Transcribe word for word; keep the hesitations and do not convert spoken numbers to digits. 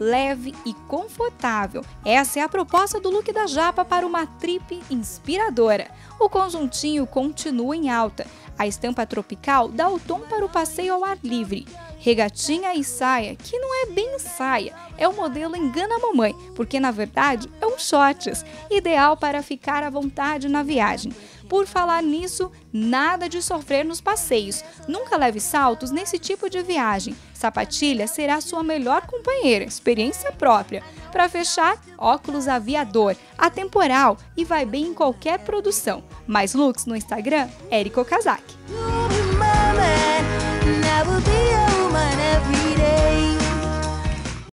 leve e confortável. Essa é a proposta do look da Japa para uma trip inspiradora. O conjuntinho continua em alta. A estampa tropical dá o tom para o passeio ao ar livre. Regatinha e saia, que não é bem saia, é o modelo Engana a Mamãe, porque na verdade é um shorts, ideal para ficar à vontade na viagem. Por falar nisso, nada de sofrer nos passeios. Nunca leve saltos nesse tipo de viagem. Sapatilha será sua melhor companheira, experiência própria. Para fechar, óculos aviador, atemporal e vai bem em qualquer produção. Mais looks no Instagram, Eriko Kazaki.